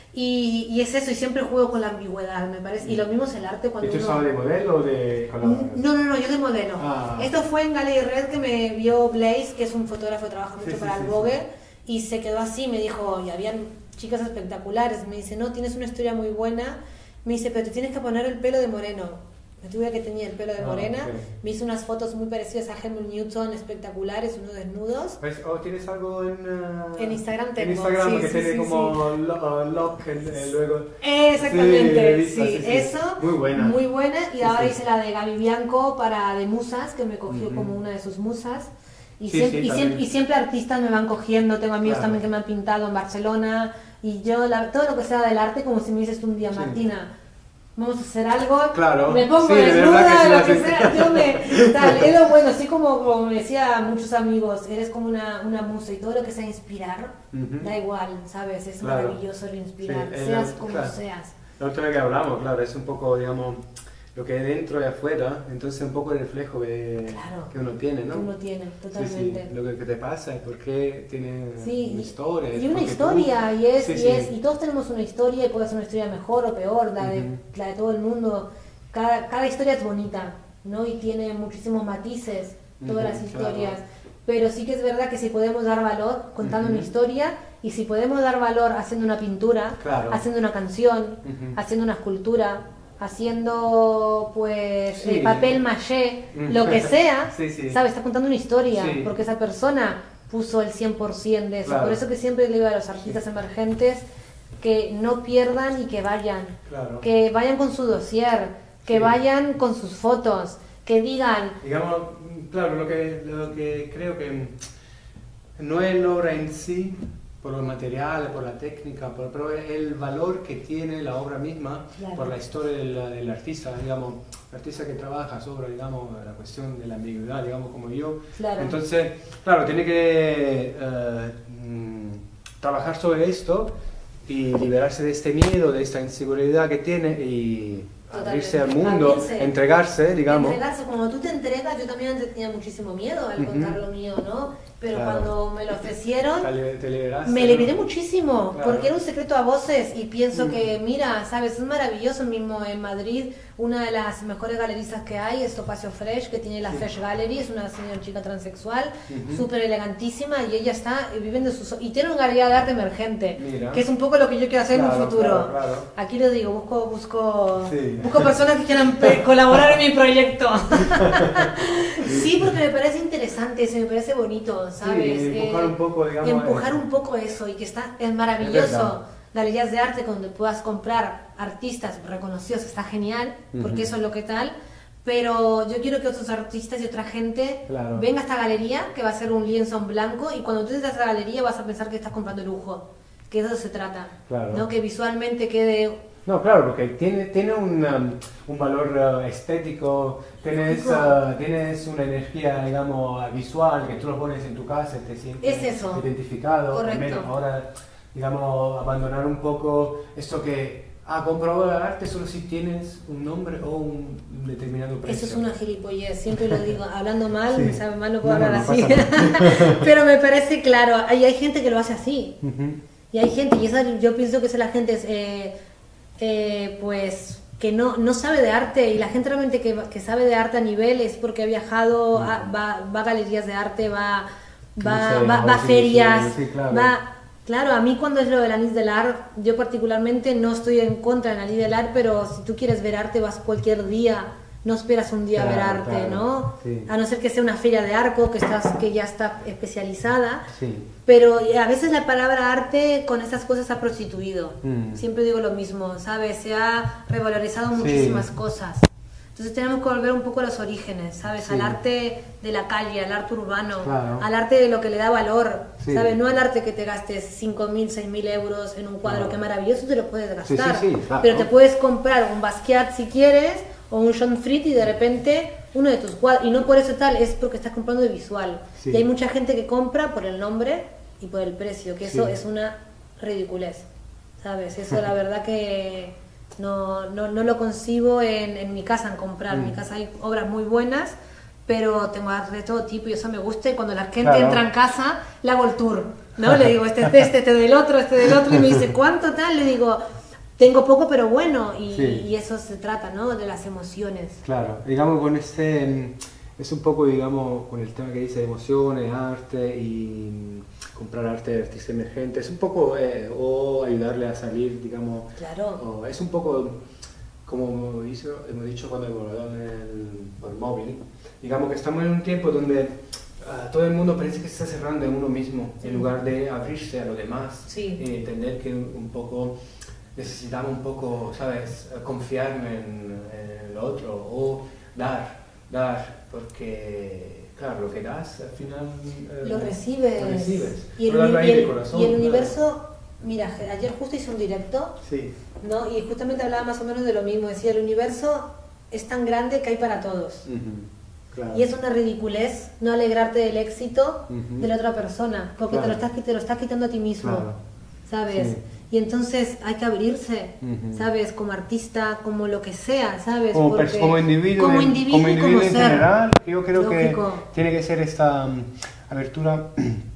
[SPEAKER 2] Y, y es eso, y siempre juego con la ambigüedad, me parece. Y lo mismo es el arte
[SPEAKER 1] ¿Y
[SPEAKER 2] cuando
[SPEAKER 1] tú
[SPEAKER 2] uno...
[SPEAKER 1] estabas de modelo o de colaboración?
[SPEAKER 2] No, no, no, yo de modelo.
[SPEAKER 1] Ah.
[SPEAKER 2] Esto fue en Gallery Red que me vio Blaze, que es un fotógrafo que trabaja mucho
[SPEAKER 1] Sí, sí,
[SPEAKER 2] para
[SPEAKER 1] sí,
[SPEAKER 2] el
[SPEAKER 1] sí.
[SPEAKER 2] Vogue, y se quedó así, me dijo, y habían chicas espectaculares, me dice, no, tienes una historia muy buena, me dice, pero te tienes que poner el pelo de moreno. Me tuve que tenía el pelo de
[SPEAKER 1] Ah,
[SPEAKER 2] morena,
[SPEAKER 1] ok.
[SPEAKER 2] me hizo unas fotos muy parecidas a Helmut Newton, espectaculares, unos desnudos.
[SPEAKER 1] Pues, ¿o tienes algo en, uh,
[SPEAKER 2] En Instagram
[SPEAKER 1] en
[SPEAKER 2] tengo,
[SPEAKER 1] Instagram
[SPEAKER 2] sí,
[SPEAKER 1] que
[SPEAKER 2] sí,
[SPEAKER 1] tiene
[SPEAKER 2] sí,
[SPEAKER 1] como lo- uh, lock el- el luego.
[SPEAKER 2] Exactamente,
[SPEAKER 1] Sí, he
[SPEAKER 2] sí,
[SPEAKER 1] visto, sí, sí.
[SPEAKER 2] eso,
[SPEAKER 1] Muy buena.
[SPEAKER 2] muy buena, y
[SPEAKER 1] Sí,
[SPEAKER 2] ahora
[SPEAKER 1] sí.
[SPEAKER 2] hice la de Gaby Bianco para de musas, que me cogió
[SPEAKER 1] Ujú.
[SPEAKER 2] como una de sus musas, y,
[SPEAKER 1] Sí,
[SPEAKER 2] siempre,
[SPEAKER 1] sí,
[SPEAKER 2] y,
[SPEAKER 1] también.
[SPEAKER 2] siempre, y siempre artistas me van cogiendo, tengo amigos
[SPEAKER 1] Claro.
[SPEAKER 2] también que me han pintado en Barcelona, y yo, la- todo lo que sea del arte, como si me dices tú un día,
[SPEAKER 1] Sí.
[SPEAKER 2] Martina, vamos a hacer algo,
[SPEAKER 1] Claro.
[SPEAKER 2] me pongo
[SPEAKER 1] Sí, de
[SPEAKER 2] desnuda,
[SPEAKER 1] verdad que sí,
[SPEAKER 2] lo
[SPEAKER 1] lo
[SPEAKER 2] que
[SPEAKER 1] haces.
[SPEAKER 2] sea, yo me, tal, es lo bueno, así como, como me decía muchos amigos, eres como una, una musa, y todo lo que sea inspirar,
[SPEAKER 1] Ujú.
[SPEAKER 2] da igual, ¿sabes? Es
[SPEAKER 1] Claro.
[SPEAKER 2] maravilloso el inspirar,
[SPEAKER 1] Sí, es
[SPEAKER 2] seas
[SPEAKER 1] la-
[SPEAKER 2] como
[SPEAKER 1] claro.
[SPEAKER 2] seas.
[SPEAKER 1] La última vez que hablamos, claro, es un poco, digamos, lo que hay dentro y afuera, entonces un poco el reflejo de,
[SPEAKER 2] Claro.
[SPEAKER 1] que uno tiene, ¿no?
[SPEAKER 2] Que uno tiene,
[SPEAKER 1] Sí,
[SPEAKER 2] totalmente.
[SPEAKER 1] sí, lo que, que te pasa y por qué tiene
[SPEAKER 2] Sí,
[SPEAKER 1] una
[SPEAKER 2] y-
[SPEAKER 1] historia.
[SPEAKER 2] y una
[SPEAKER 1] porque tú-
[SPEAKER 2] historia, y es,
[SPEAKER 1] Sí,
[SPEAKER 2] y
[SPEAKER 1] sí.
[SPEAKER 2] es, y todos tenemos una historia, y puede ser una historia mejor o peor, la de,
[SPEAKER 1] Ujú.
[SPEAKER 2] la de todo el mundo. Cada, cada historia es bonita, ¿no? Y tiene muchísimos matices, todas
[SPEAKER 1] Ujú,
[SPEAKER 2] las
[SPEAKER 1] claro.
[SPEAKER 2] historias. Pero sí que es verdad que si podemos dar valor contando
[SPEAKER 1] Ujú.
[SPEAKER 2] una historia, y si podemos dar valor haciendo una pintura,
[SPEAKER 1] Claro.
[SPEAKER 2] haciendo una canción,
[SPEAKER 1] Ujú.
[SPEAKER 2] haciendo una escultura, haciendo pues
[SPEAKER 1] Sí.
[SPEAKER 2] eh, papel maché,
[SPEAKER 1] Ujú.
[SPEAKER 2] lo que sea,
[SPEAKER 1] Sí, sí.
[SPEAKER 2] ¿sabes? Está contando una historia,
[SPEAKER 1] Sí.
[SPEAKER 2] porque esa persona puso el cien por ciento de eso.
[SPEAKER 1] Claro.
[SPEAKER 2] Por eso que siempre le digo a los artistas emergentes que no pierdan y que vayan.
[SPEAKER 1] Claro.
[SPEAKER 2] Que vayan con su dossier, que
[SPEAKER 1] Sí.
[SPEAKER 2] vayan con sus fotos, que digan,
[SPEAKER 1] Digamos, claro, lo que, lo que creo que no es la obra en sí, por los materiales, por la técnica, por, pero el valor que tiene la obra misma,
[SPEAKER 2] Claro.
[SPEAKER 1] por la historia del, del artista, digamos, el artista que trabaja sobre, digamos, la cuestión de la ambigüedad, digamos, como yo.
[SPEAKER 2] Claro.
[SPEAKER 1] Entonces, claro, tiene que eh, mm, trabajar sobre esto y liberarse de este miedo, de esta inseguridad que tiene y abrirse al
[SPEAKER 2] Totalmente.
[SPEAKER 1] mundo,
[SPEAKER 2] Abrirse.
[SPEAKER 1] entregarse, digamos.
[SPEAKER 2] entregarse. Cuando tú te entregas, yo también antes tenía muchísimo miedo al
[SPEAKER 1] Ujú.
[SPEAKER 2] contar lo mío, ¿no? Pero
[SPEAKER 1] Claro.
[SPEAKER 2] cuando me lo ofrecieron,
[SPEAKER 1] Te li- te liberaste,
[SPEAKER 2] me
[SPEAKER 1] ¿no?
[SPEAKER 2] liberé muchísimo,
[SPEAKER 1] Claro.
[SPEAKER 2] porque era un secreto a voces y pienso
[SPEAKER 1] Mm.
[SPEAKER 2] que, mira, sabes, es maravilloso mismo en Madrid, una de las mejores galeristas que hay es Topacio Fresh, que tiene la
[SPEAKER 1] Sí.
[SPEAKER 2] Fresh Gallery, es una señora chica transexual,
[SPEAKER 1] Ujú.
[SPEAKER 2] súper elegantísima, y ella está viviendo su... y tiene una galería de arte emergente,
[SPEAKER 1] Mira.
[SPEAKER 2] que es un poco lo que yo quiero hacer en
[SPEAKER 1] Claro,
[SPEAKER 2] un futuro.
[SPEAKER 1] claro, claro.
[SPEAKER 2] Aquí lo digo, busco, busco,
[SPEAKER 1] Sí.
[SPEAKER 2] busco personas que quieran pe- colaborar en mi proyecto. Sí, porque me parece interesante, se me parece bonito, ¿sabes?
[SPEAKER 1] Sí, empujar
[SPEAKER 2] Eh,
[SPEAKER 1] un poco, digamos,
[SPEAKER 2] empujar
[SPEAKER 1] eh.
[SPEAKER 2] un poco eso, y que está, es
[SPEAKER 1] Es
[SPEAKER 2] maravilloso.
[SPEAKER 1] verdad.
[SPEAKER 2] Galerías de arte donde puedas comprar artistas reconocidos, está genial, porque
[SPEAKER 1] Ujú.
[SPEAKER 2] eso es lo que tal. Pero yo quiero que otros artistas y otra gente
[SPEAKER 1] Claro.
[SPEAKER 2] venga a esta galería, que va a ser un lienzo en blanco, y cuando tú entres a esta galería vas a pensar que estás comprando lujo, que de eso se trata,
[SPEAKER 1] Claro.
[SPEAKER 2] ¿no? Que visualmente quede...
[SPEAKER 1] No, claro, porque tiene, tiene un, um, un valor uh, estético, tienes, uh, tienes una energía, digamos, visual, que tú lo pones en tu casa y te sientes
[SPEAKER 2] Es eso.
[SPEAKER 1] identificado.
[SPEAKER 2] Correcto.
[SPEAKER 1] Al menos ahora, digamos, abandonar un poco esto que, ah, compro obra de arte solo si tienes un nombre o un determinado precio.
[SPEAKER 2] Eso es una gilipollez, siempre lo digo, hablando mal,
[SPEAKER 1] Sí.
[SPEAKER 2] me sabe mal, no puedo
[SPEAKER 1] No, no,
[SPEAKER 2] hablar
[SPEAKER 1] no
[SPEAKER 2] así.
[SPEAKER 1] pasa
[SPEAKER 2] Pero me parece claro, hay, hay gente que lo hace así.
[SPEAKER 1] Ujú.
[SPEAKER 2] Y hay gente, y esa, yo pienso que esa la gente es, eh, eh, pues, que no, no sabe de arte, y la gente realmente que, que sabe de arte a nivel es porque ha viajado, a- va, va a galerías de arte, va, va,
[SPEAKER 1] Museos,
[SPEAKER 2] va, va a ferias,
[SPEAKER 1] sí, claro.
[SPEAKER 2] va... Claro, a mí cuando es lo del Anís del Art, yo particularmente no estoy en contra del Anís del Art, pero si tú quieres ver arte vas cualquier día no esperas un día a ver
[SPEAKER 1] Claro,
[SPEAKER 2] arte,
[SPEAKER 1] claro,
[SPEAKER 2] ¿no?
[SPEAKER 1] sí.
[SPEAKER 2] A no ser que sea una feria de arco que, estás, que ya está especializada.
[SPEAKER 1] Sí.
[SPEAKER 2] Pero a veces la palabra arte con esas cosas se ha prostituido.
[SPEAKER 1] Mm.
[SPEAKER 2] Siempre digo lo mismo, ¿sabes? Se ha revalorizado
[SPEAKER 1] Sí.
[SPEAKER 2] muchísimas cosas. Entonces tenemos que volver un poco a los orígenes, ¿sabes?
[SPEAKER 1] Sí.
[SPEAKER 2] Al arte de la calle, al arte urbano,
[SPEAKER 1] Claro.
[SPEAKER 2] al arte de lo que le da valor,
[SPEAKER 1] Sí.
[SPEAKER 2] ¿sabes? No al arte que te gastes cinco mil, seis mil euros en un cuadro,
[SPEAKER 1] No.
[SPEAKER 2] que maravilloso te lo puedes
[SPEAKER 1] Sí,
[SPEAKER 2] gastar.
[SPEAKER 1] sí, sí, claro.
[SPEAKER 2] Pero te puedes comprar un Basquiat si quieres, o un John Fried y de repente uno de tus cuadros. Y no por eso tal, es porque estás comprando de visual.
[SPEAKER 1] Sí.
[SPEAKER 2] Y hay mucha gente que compra por el nombre y por el precio, que eso
[SPEAKER 1] Sí.
[SPEAKER 2] es una ridiculez, ¿sabes? Eso la verdad que no, no, no lo concibo en, en mi casa, en comprar. En mi
[SPEAKER 1] Mm.
[SPEAKER 2] casa hay obras muy buenas, pero tengo arte de todo tipo y eso me gusta. Y cuando la gente
[SPEAKER 1] Claro.
[SPEAKER 2] entra en casa, le hago el tour, ¿no? Le digo, este es de este, este del otro, este del otro, y me dice, ¿cuánto tal? Le digo, tengo poco pero bueno, y,
[SPEAKER 1] Sí.
[SPEAKER 2] y eso se trata, ¿no? De las emociones.
[SPEAKER 1] Claro, digamos con este, mm, es un poco, digamos, con el tema que dice emociones, arte y mm, comprar arte de artista emergente, es un poco, eh, o ayudarle a salir, digamos,
[SPEAKER 2] Claro.
[SPEAKER 1] o es un poco, como hizo- hemos dicho cuando hemos hablado en el, por el móvil, digamos que estamos en un tiempo donde ah, todo el mundo parece que se está cerrando en uno mismo, en lugar de abrirse a lo demás,
[SPEAKER 2] Sí.
[SPEAKER 1] y entender que un poco necesitamos un poco, ¿sabes?, confiar en, en el otro o dar, dar, porque, claro, lo que das al final eh,
[SPEAKER 2] Lo recibes.
[SPEAKER 1] lo recibes.
[SPEAKER 2] Y el,
[SPEAKER 1] Pero darlo
[SPEAKER 2] uni-
[SPEAKER 1] ahí
[SPEAKER 2] y el-
[SPEAKER 1] de corazón,
[SPEAKER 2] y el
[SPEAKER 1] claro.
[SPEAKER 2] universo, mira, ayer justo hice un directo,
[SPEAKER 1] Sí,
[SPEAKER 2] ¿no? Y justamente hablaba más o menos de lo mismo. Decía, el universo es tan grande que hay para todos.
[SPEAKER 1] ujú, claro.
[SPEAKER 2] Y es una ridiculez no alegrarte del éxito
[SPEAKER 1] Ujú.
[SPEAKER 2] de la otra persona, porque
[SPEAKER 1] Claro.
[SPEAKER 2] te, lo estás, te lo estás quitando a ti mismo,
[SPEAKER 1] Claro.
[SPEAKER 2] ¿sabes?
[SPEAKER 1] Sí.
[SPEAKER 2] Y entonces hay que abrirse,
[SPEAKER 1] Ujú.
[SPEAKER 2] ¿sabes? Como artista, como lo que sea, ¿sabes?
[SPEAKER 1] Como,
[SPEAKER 2] Porque-
[SPEAKER 1] pers- como individuo,
[SPEAKER 2] como
[SPEAKER 1] en-
[SPEAKER 2] individuo,
[SPEAKER 1] como
[SPEAKER 2] y
[SPEAKER 1] individuo
[SPEAKER 2] como
[SPEAKER 1] en
[SPEAKER 2] ser.
[SPEAKER 1] general, yo creo
[SPEAKER 2] Lógico.
[SPEAKER 1] que tiene que ser esta mm, abertura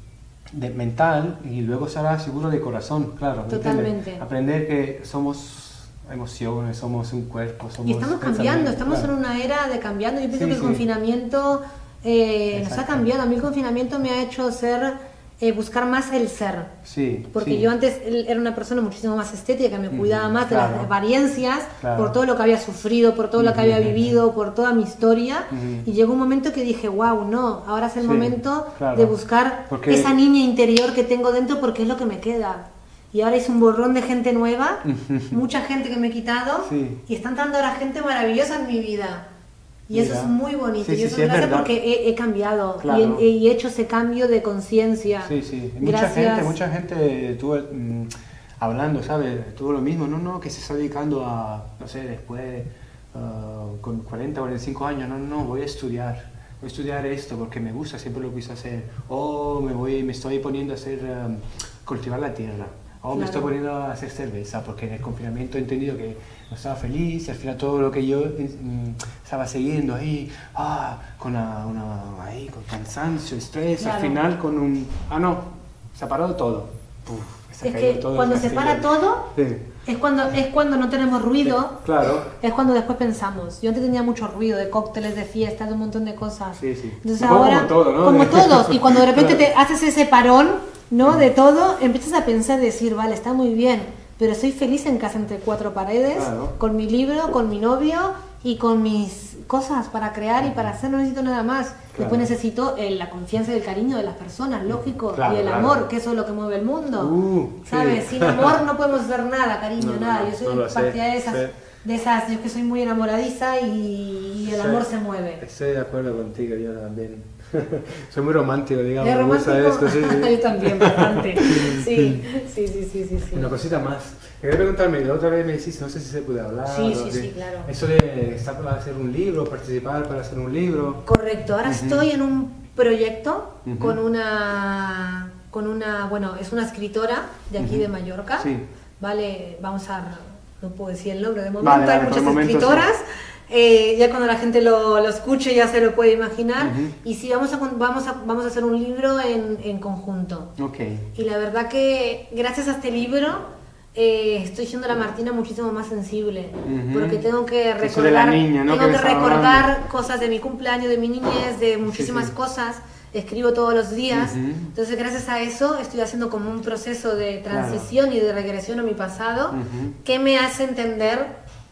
[SPEAKER 1] de mental y luego será seguro de corazón, claro. ¿me entiendes?
[SPEAKER 2] Totalmente.
[SPEAKER 1] Aprender que somos emociones, somos un cuerpo, somos
[SPEAKER 2] Y estamos cambiando,
[SPEAKER 1] pensamientos,
[SPEAKER 2] estamos
[SPEAKER 1] claro.
[SPEAKER 2] en una era de cambiando. Yo pienso
[SPEAKER 1] Sí,
[SPEAKER 2] que el
[SPEAKER 1] sí.
[SPEAKER 2] confinamiento eh, nos ha
[SPEAKER 1] Exacto.
[SPEAKER 2] cambiado. A mí el confinamiento me ha hecho ser, eh, buscar más el ser.
[SPEAKER 1] Sí,
[SPEAKER 2] Porque
[SPEAKER 1] sí.
[SPEAKER 2] yo antes él- era una persona muchísimo más estética, me
[SPEAKER 1] Ujú,
[SPEAKER 2] cuidaba más de
[SPEAKER 1] claro.
[SPEAKER 2] las apariencias,
[SPEAKER 1] Claro.
[SPEAKER 2] por todo lo que había sufrido, por todo lo que
[SPEAKER 1] Ujú,
[SPEAKER 2] había
[SPEAKER 1] ujú.
[SPEAKER 2] vivido, por toda mi historia.
[SPEAKER 1] Ujú.
[SPEAKER 2] Y llegó un momento que dije, wow, no, ahora es el
[SPEAKER 1] Sí,
[SPEAKER 2] momento
[SPEAKER 1] claro.
[SPEAKER 2] de buscar
[SPEAKER 1] Porque-
[SPEAKER 2] esa niña interior que tengo dentro porque es lo que me queda. Y ahora hice un borrón de gente nueva, mucha gente que me he quitado,
[SPEAKER 1] Sí.
[SPEAKER 2] y está entrando ahora gente maravillosa en mi vida. Y eso
[SPEAKER 1] Mira.
[SPEAKER 2] es muy bonito.
[SPEAKER 1] Sí,
[SPEAKER 2] y
[SPEAKER 1] sí,
[SPEAKER 2] eso
[SPEAKER 1] sí,
[SPEAKER 2] es
[SPEAKER 1] es
[SPEAKER 2] gracias
[SPEAKER 1] verdad.
[SPEAKER 2] porque he, he cambiado
[SPEAKER 1] Claro.
[SPEAKER 2] y, he, y he hecho ese cambio de conciencia.
[SPEAKER 1] Sí, sí. Mucha
[SPEAKER 2] Gracias.
[SPEAKER 1] gente, mucha gente estuvo mm, hablando, ¿sabes? Tuvo lo mismo, no, no, que se está dedicando a, no sé, después, ah, con cuarenta, cuarenta y cinco años, no, no, voy a estudiar. Voy a estudiar esto porque me gusta, siempre lo quise hacer. O me voy, me estoy poniendo a hacer, um, cultivar la tierra. O me
[SPEAKER 2] Claro.
[SPEAKER 1] estoy poniendo a hacer cerveza porque en el confinamiento he entendido que no estaba feliz y al final todo lo que yo mm, estaba siguiendo ahí, ah, con, una, una- ahí, con cansancio, estrés,
[SPEAKER 2] Claro.
[SPEAKER 1] al final con un... Ah, no, se ha parado todo. Puf, se ha
[SPEAKER 2] Es
[SPEAKER 1] caído
[SPEAKER 2] que
[SPEAKER 1] todo el
[SPEAKER 2] cuando se
[SPEAKER 1] castillo.
[SPEAKER 2] para todo,
[SPEAKER 1] Sí,
[SPEAKER 2] es cuando, es cuando no tenemos ruido,
[SPEAKER 1] claro.
[SPEAKER 2] es cuando después pensamos. Yo antes tenía mucho ruido de cócteles, de fiestas, de un montón de cosas.
[SPEAKER 1] Sí, sí.
[SPEAKER 2] Entonces
[SPEAKER 1] Un poco
[SPEAKER 2] ahora,
[SPEAKER 1] como todo, ¿no?
[SPEAKER 2] como todos, y cuando de repente
[SPEAKER 1] Claro.
[SPEAKER 2] te haces ese parón, ¿no? De todo, empiezas a pensar, decir, vale, está muy bien, pero soy feliz en casa entre cuatro paredes,
[SPEAKER 1] Claro.
[SPEAKER 2] con mi libro, con mi novio y con mis cosas para crear y para hacer, no necesito nada más. Después necesito eh, la confianza y el cariño de las personas, lógico,
[SPEAKER 1] Claro,
[SPEAKER 2] y el
[SPEAKER 1] claro.
[SPEAKER 2] amor, que eso es lo que mueve el mundo.
[SPEAKER 1] Uh, sí.
[SPEAKER 2] ¿Sabes? Sin amor no podemos hacer nada, cariño,
[SPEAKER 1] No, no,
[SPEAKER 2] nada.
[SPEAKER 1] no,
[SPEAKER 2] Yo soy
[SPEAKER 1] no lo sé,
[SPEAKER 2] partidaria de esas,
[SPEAKER 1] sí.
[SPEAKER 2] de esas, yo que soy muy enamoradiza y, y el
[SPEAKER 1] Sí.
[SPEAKER 2] amor se mueve.
[SPEAKER 1] Estoy de acuerdo contigo, yo también. Soy muy romántico, digamos,
[SPEAKER 2] ¿Es
[SPEAKER 1] me gusta
[SPEAKER 2] romántico?
[SPEAKER 1] esto, sí, sí.
[SPEAKER 2] Yo también, bastante. Sí, sí, sí, sí, sí. sí.
[SPEAKER 1] Una cosita más. Quería preguntarme, la otra vez me dijiste, no sé si se puede hablar.
[SPEAKER 2] Sí,
[SPEAKER 1] o
[SPEAKER 2] sí,
[SPEAKER 1] de-
[SPEAKER 2] sí, claro.
[SPEAKER 1] Eso de estar para hacer un libro, participar para hacer un libro.
[SPEAKER 2] Correcto, ahora
[SPEAKER 1] Ujú.
[SPEAKER 2] estoy en un proyecto
[SPEAKER 1] Ujú.
[SPEAKER 2] con una, con una, bueno, es una escritora de aquí
[SPEAKER 1] Ujú.
[SPEAKER 2] de Mallorca.
[SPEAKER 1] Sí.
[SPEAKER 2] Vale, vamos a, no puedo decir el nombre de momento,
[SPEAKER 1] Vale, vale,
[SPEAKER 2] hay
[SPEAKER 1] por
[SPEAKER 2] muchas
[SPEAKER 1] el momento,
[SPEAKER 2] escritoras. Eh, ya cuando la gente lo, lo escuche ya se lo puede imaginar.
[SPEAKER 1] Ujú.
[SPEAKER 2] Y sí, vamos a, con- vamos a, vamos a hacer un libro en, en conjunto.
[SPEAKER 1] Ok.
[SPEAKER 2] Y la verdad que gracias a este libro eh, estoy siendo la Martina muchísimo más sensible.
[SPEAKER 1] Ujú.
[SPEAKER 2] Porque tengo que
[SPEAKER 1] Eso de la
[SPEAKER 2] recordar,
[SPEAKER 1] niña, ¿no?
[SPEAKER 2] tengo
[SPEAKER 1] Que
[SPEAKER 2] que
[SPEAKER 1] me estaba
[SPEAKER 2] recordar
[SPEAKER 1] hablando.
[SPEAKER 2] cosas de mi cumpleaños, de mi niñez, de muchísimas
[SPEAKER 1] sí.
[SPEAKER 2] cosas. Escribo todos los días.
[SPEAKER 1] Ujú.
[SPEAKER 2] Entonces, gracias a eso, estoy haciendo como un proceso de transición y de regresión a mi pasado
[SPEAKER 1] Ujú.
[SPEAKER 2] que me hace entender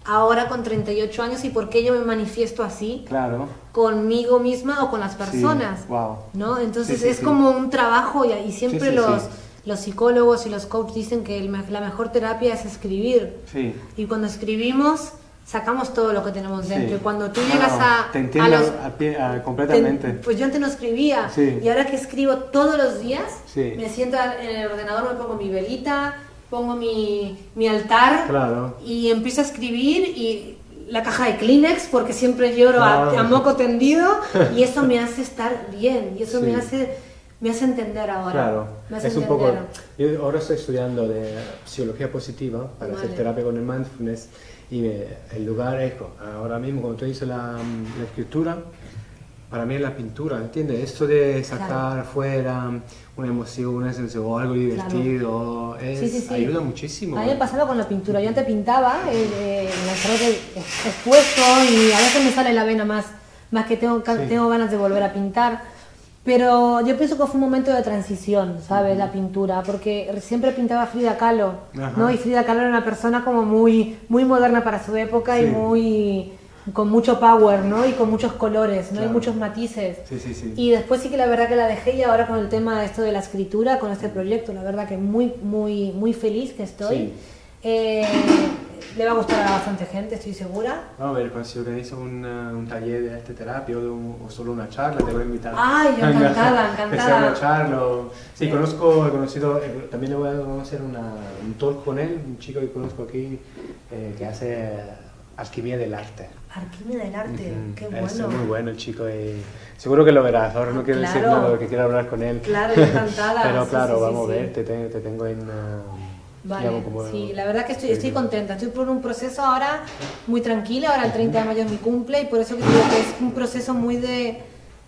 [SPEAKER 2] ahora con treinta y ocho años y por qué yo me manifiesto así
[SPEAKER 1] Claro.
[SPEAKER 2] conmigo misma o con las personas,
[SPEAKER 1] Sí, wow.
[SPEAKER 2] ¿no? Entonces
[SPEAKER 1] Sí, sí,
[SPEAKER 2] es
[SPEAKER 1] sí.
[SPEAKER 2] como un trabajo y, y siempre
[SPEAKER 1] Sí, sí,
[SPEAKER 2] los,
[SPEAKER 1] sí.
[SPEAKER 2] los psicólogos y los coaches dicen que el me- la mejor terapia es escribir.
[SPEAKER 1] Sí.
[SPEAKER 2] Y cuando escribimos sacamos todo lo que tenemos dentro.
[SPEAKER 1] Sí.
[SPEAKER 2] Y cuando tú
[SPEAKER 1] No,
[SPEAKER 2] llegas
[SPEAKER 1] no,
[SPEAKER 2] a...
[SPEAKER 1] te
[SPEAKER 2] a
[SPEAKER 1] entiendo
[SPEAKER 2] los-
[SPEAKER 1] a pie- a- completamente.
[SPEAKER 2] te- pues yo antes no escribía.
[SPEAKER 1] Sí.
[SPEAKER 2] Y ahora que escribo todos los días,
[SPEAKER 1] Sí.
[SPEAKER 2] me siento en el ordenador, me pongo mi velita, pongo mi, mi altar
[SPEAKER 1] Claro.
[SPEAKER 2] y empiezo a escribir y la caja de Kleenex porque siempre lloro a,
[SPEAKER 1] Ah.
[SPEAKER 2] a moco tendido y eso me hace estar bien y eso
[SPEAKER 1] Sí.
[SPEAKER 2] me hace me hace entender ahora.
[SPEAKER 1] Claro,
[SPEAKER 2] Me hace
[SPEAKER 1] es un
[SPEAKER 2] entender.
[SPEAKER 1] poco... Yo ahora estoy estudiando de psicología positiva para hacer
[SPEAKER 2] Vale.
[SPEAKER 1] terapia con el mindfulness y me- el lugar es, ahora mismo cuando tú dices la, la escritura, para mí es la pintura, ¿entiendes? Esto de sacar
[SPEAKER 2] Claro.
[SPEAKER 1] fuera una emoción, una sensación o algo divertido, es,
[SPEAKER 2] Sí, sí, sí.
[SPEAKER 1] ayuda muchísimo.
[SPEAKER 2] A mí me pasaba con la pintura. Yo antes pintaba, eh, eh, en el salón que expuesto y a veces me sale la vena más, más que tengo,
[SPEAKER 1] Sí.
[SPEAKER 2] tengo ganas de volver a pintar. Pero yo pienso que fue un momento de transición, ¿sabes? La pintura, porque siempre pintaba Frida Kahlo,
[SPEAKER 1] Ajá.
[SPEAKER 2] ¿no? Y Frida Kahlo era una persona como muy, muy moderna para su época y
[SPEAKER 1] Sí.
[SPEAKER 2] muy con mucho power, ¿no? Y con muchos colores, ¿no?
[SPEAKER 1] Claro.
[SPEAKER 2] Y muchos matices.
[SPEAKER 1] Sí, sí, sí.
[SPEAKER 2] Y después sí que la verdad que la dejé y ahora con el tema de esto de la escritura, con este proyecto, la verdad que muy, muy, muy feliz que estoy.
[SPEAKER 1] Sí.
[SPEAKER 2] Eh, le va a gustar a bastante gente, estoy segura.
[SPEAKER 1] Vamos a ver, cuando se organiza un, uh, un taller de arte terapia o, de un- o solo una charla, te voy a invitar.
[SPEAKER 2] Ay, yo encantada,
[SPEAKER 1] Que sea
[SPEAKER 2] encantada.
[SPEAKER 1] una charla. o- Sí, conozco, he conocido, eh, también le voy a hacer una, un talk con él, un chico que conozco aquí eh, que hace alquimia del arte.
[SPEAKER 2] Alquimia del arte,
[SPEAKER 1] Ujú.
[SPEAKER 2] qué
[SPEAKER 1] Es
[SPEAKER 2] bueno.
[SPEAKER 1] muy bueno el chico y seguro que lo verás. Ahora no quiero decir
[SPEAKER 2] Claro.
[SPEAKER 1] nada porque quiero hablar con él.
[SPEAKER 2] Claro, yo encantada.
[SPEAKER 1] Pero
[SPEAKER 2] Sí,
[SPEAKER 1] claro,
[SPEAKER 2] sí, sí,
[SPEAKER 1] vamos
[SPEAKER 2] sí.
[SPEAKER 1] a ver, te, te, te tengo en... uh,
[SPEAKER 2] Vale,
[SPEAKER 1] digamos, como-
[SPEAKER 2] sí, la verdad que estoy,
[SPEAKER 1] sí,
[SPEAKER 2] estoy
[SPEAKER 1] sí.
[SPEAKER 2] contenta, estoy por un proceso ahora muy tranquila, ahora el treinta de mayo es mi cumple y por eso que digo que es un proceso muy de,